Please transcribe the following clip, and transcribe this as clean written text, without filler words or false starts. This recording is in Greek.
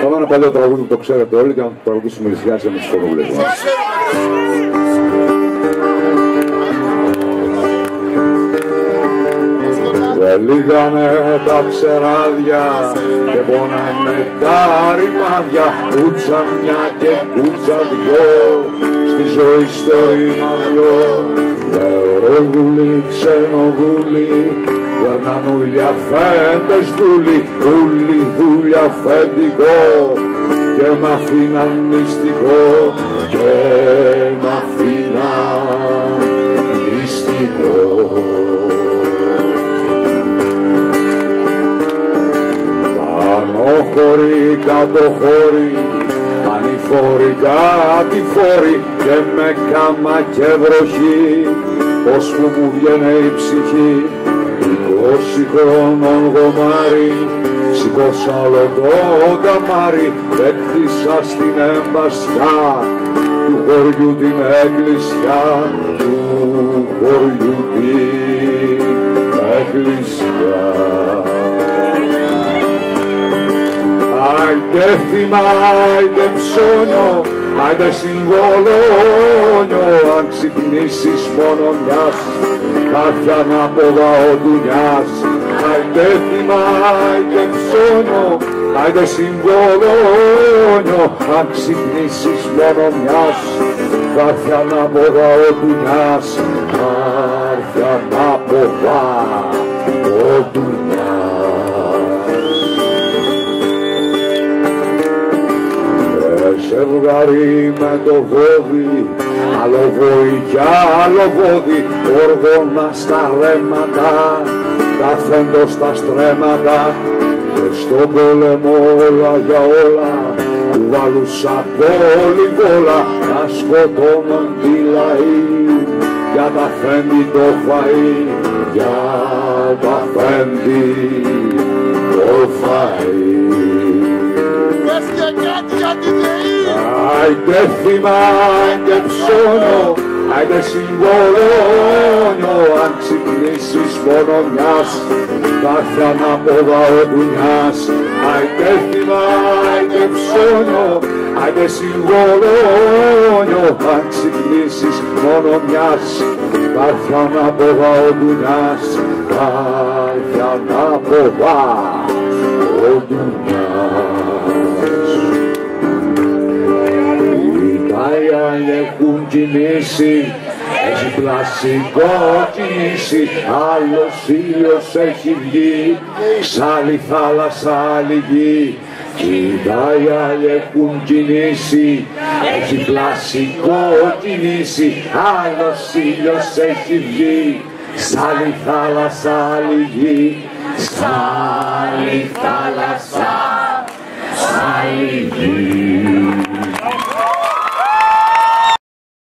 πάμε ένα παλιό τραγούδι που το ξέρετε όλοι και να το τραγουδήσουμε λυσιάζια με τις κοδούλες μας. Λίγανε τα ψεράδια και πόνανε τα ρημάδια, κούτσα μια και κούτσα δυο, στη ζωή στο ρήμα δυο. Νεορογούλη, ξενογούλη, περνάν ούλια φέντες δούλοι, ούλοι δούλια φέντικο, και μ' αφήναν μυστικό, και μ' αφήναν μυστικό. Χωρί, κάτω χώρι, ανηφόροι, κατηφόροι, και με κάμα και βροχή, πως που μου βγαίνε η ψυχή. 20 χρόνων γομάρι, σηκώσα όλο το καμάρι, έκτισα στην εμπασιά του χωριού την εκκλησιά, του χωριού την εκκλησιά. Άιντε θύμα, άιντε ψώνιο, άιντε συμβολόνιο, αν ξυπνήσεις μόνο μιας, κάποια ανάποδα ο ντουνιάς. Άιντε θύμα, άιντε ψώνιο, άιντε συμβολόνιο, αν ξυπνήσεις μόνο μιας, κάποια ανάποδα ο ντουνιάς, κάποια ανάποδα ο ντουνιάς. Ζευγάρι με το βόδι, άλλο βόη κι άλλο βόδι, όργωνα στα ρέματα, καθέντο στα στρέμματα, και στον πόλεμο όλα για όλα, του βάλουσα πολυβόλα, να σκοτώνουν τη λαή, για τα φέντη το φαΐ, για τα φέντη το φαΐ. Άιντε θύμα, άιντε ψώνιο, άιντε συμβολόνιο, αν ξυπνήσεις μόνο μιας, κάθε ανάποδα ο ντουνιάς. Άιντε θύμα, άιντε ψώνιο, άιντε συμβολόνιο, αν ξυπνήσεις μόνο μιας, κάθε ανάποδα ο ντουνιάς, κάθε ανάποδα ο ντουνιάς. Έχουν κινήσει, έχει πλασικό κινήσει, άλλος ήλιος έχει βγει, σ' άλλη θάλασσα άλλη γη. Κοίτα οι άλλοι έχουν κινήσει, έχει πλασικό κινήσει, άλλος ήλιος έχει βγει, σ' άλλη θάλασσα άλλη γη. Σ' άλλη θάλασσα άλλη